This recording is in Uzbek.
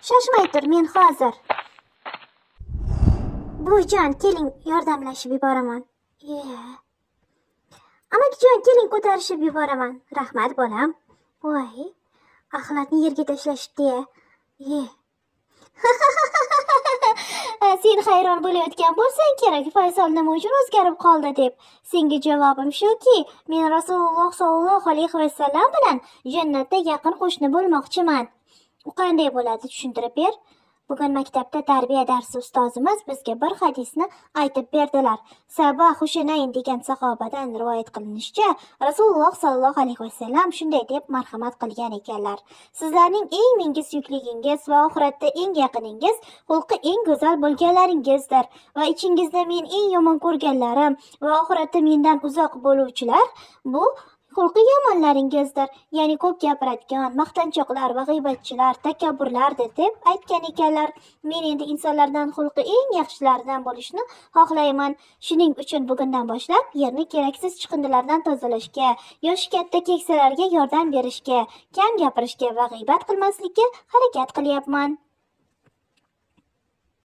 Shoshmay tur, men hozir. Buvijon, keling, yordamlashib yuboraman. Amakijon, keling, ko'tarishib yuboraman. Rahmat, bolam. Voy, axlatni yerga tashlashibdi-ya. Sen hayron bo'layotgan bo'lsang kerak, Faysal nima uchun o'zgarib qoldi deb. Senga javobim shuki, men Rasululloh sollallohu alayhi vasallam bilan jannatda yaqin qo'shni bo'lmoqchiman. U qanday bo'ladi, tushuntirib ber. Bugun maktabda tarbiya darsi ustozimiz bizga bir hadisni aytib berdilar. Sabah Hushunayn degan sahobadan rivoyat qilinishicha, Rasululloh sollallohu alayhi vasallam shunday deb marhamat qilgan ekanlar. Sizlarning eng menga suyukligingiz va oxiratda eng yaqiningiz xulqi eng go'zal bo'lganlaringizdir va ichingizda men eng yomon ko'rganlarim va oxiratda mendan uzoq bo'luvchilar bu xulqi yomonlaringizdir. Ya'ni ko'p gapiradigan, maqtanchoqlar va g'iybatchilar, takabburlardir deb aytgan ekanlar. Men endi insonlardan xulqi eng yaxshilaridan bo'lishni xohlayman. Shuning uchun bugundan boshlab yerni keraksiz chiqindilardan tozalashga, yoshi katta keksalarga yordam berishga, kam gapirishga va g'iybat qilmaslikka harakat qilyapman.